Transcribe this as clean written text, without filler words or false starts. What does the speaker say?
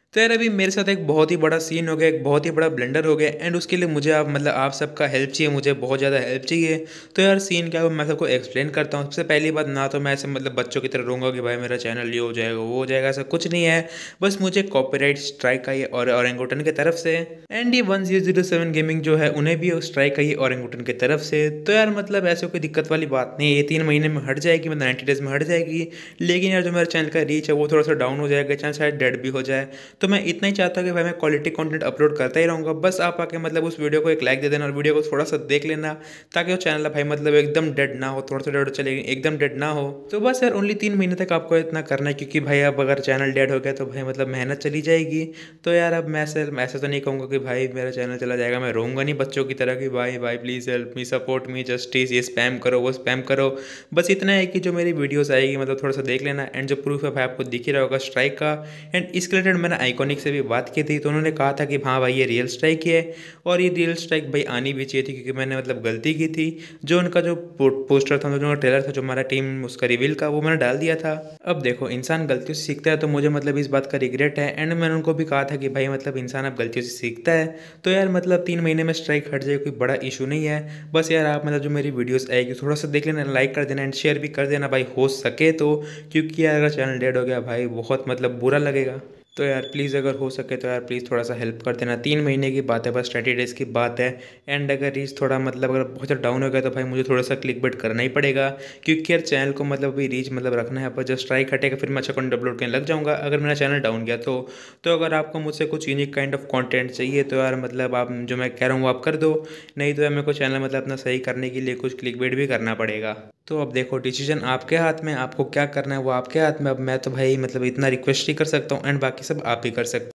तो यार अभी मेरे साथ एक बहुत ही बड़ा सीन हो गया, एक बहुत ही बड़ा ब्लंडर हो गया एंड उसके लिए मुझे आप मतलब आप सबका हेल्प चाहिए, मुझे बहुत ज़्यादा हेल्प चाहिए। तो यार सीन क्या है मैं सबको एक्सप्लेन करता हूँ। सबसे पहली बात, ना तो मैं ऐसे मतलब बच्चों की तरह रहूँगा कि भाई मेरा चैनल ये हो जाएगा वो हो जाएगा, ऐसा कुछ नहीं है। बस मुझे कॉपीराइट स्ट्राइक आई और ओरेंगुटन की तरफ से। एंड ये 1007 गेमिंग जो है उन्हें भी स्ट्राइक आई ओरेंगुटन की तरफ से। तो यार मतलब ऐसे कोई दिक्कत वाली बात नहीं है, ये 3 महीने में हट जाएगी, मतलब 90 डेज में हट जाएगी। लेकिन यार जो मेरे चैनल का रीच है वो थोड़ा सा डाउन हो जाएगा, चाहे शायद डेड भी हो जाए। तो मैं इतना ही चाहता हूँ कि भाई मैं क्वालिटी कंटेंट अपलोड करता ही रहूँगा। बस आप आके मतलब उस वीडियो को एक लाइक दे देना और वीडियो को थोड़ा सा देख लेना, ताकि वो चैनल भाई मतलब एकदम डेड ना हो, थोड़ा सा डेड चलेगी, एकदम डेड ना हो। तो बस यार ओनली 3 महीने तक आपको इतना करना है, क्योंकि भाई अब अगर चैनल डेड हो गया तो भाई मतलब मेहनत चली जाएगी। तो यार अब मैं ऐसा तो नहीं कहूँगा कि भाई मेरा चैनल चला जाएगा, मैं रहूँगा नहीं बच्चों की तरह कि भाई भाई please help me, support me, justice, ये स्पैम करो वो स्पैम करो। बस इतना है कि जो मेरी वीडियोस आएगी मतलब थोड़ा सा देख लेना। एंड जो प्रूफ है भाई आपको दिख ही रहा होगा स्ट्राइक का। एंड इसके रिलेटेड मैंने आइकॉनिक से भी बात की थी, तो उन्होंने कहा था कि हाँ भाई ये रियल स्ट्राइक ही है। और ये रियल स्ट्राइक भाई आनी भी चाहिए थी, क्योंकि मैंने मतलब गलती की थी। जो उनका जो पोस्टर था, जो उनका ट्रेलर था, जो हमारा टीम उसका रिवील का, वो मैंने डाल दिया था। अब देखो इंसान गलतियों से सीखता है, तो मुझे मतलब इस बात का रिग्रेट है। एंड मैंने उनको भी कहा था कि भाई मतलब इंसान अब गलतियों से सीखता है। तो यार मतलब 3 महीने में स्ट्राइक हट जाए कोई बड़ा इशू नहीं है। बस यार आप मतलब जो मेरी वीडियोस आएगी थोड़ा सा देख लेना, लाइक कर देना एंड शेयर भी कर देना भाई हो सके तो। क्योंकि यार अगर चैनल डेड हो गया भाई बहुत मतलब बुरा लगेगा। तो यार प्लीज़ अगर हो सके तो यार प्लीज़ थोड़ा सा हेल्प कर देना। 3 महीने की बात है, बस 30 डेज़ की बात है। एंड अगर रीच थोड़ा मतलब अगर बहुत ज़्यादा डाउन हो गया तो भाई मुझे थोड़ा सा क्लिक बेट करना ही पड़ेगा। क्योंकि यार चैनल को मतलब अभी रीच मतलब रखना है, पर जब स्ट्राइक हटेगा फिर मैं अच्छा कंटेंट अपलोड करने लग जाऊँगा, अगर मेरा चैनल डाउन गया तो अगर आपको मुझसे कुछ यूनिक काइंड ऑफ कंटेंट चाहिए तो यार मतलब आप जो मैं कह रहा हूँ वो आप कर दो। नहीं तो यार मेरे को चैनल मतलब अपना सही करने के लिए कुछ क्लिक बेट भी करना पड़ेगा। तो अब देखो डिसीजन आपके हाथ में, आपको क्या करना है वो आपके हाथ में। अब मैं तो भाई मतलब इतना रिक्वेस्ट ही कर सकता हूँ एंड बाकी सब आप ही कर सकते हो।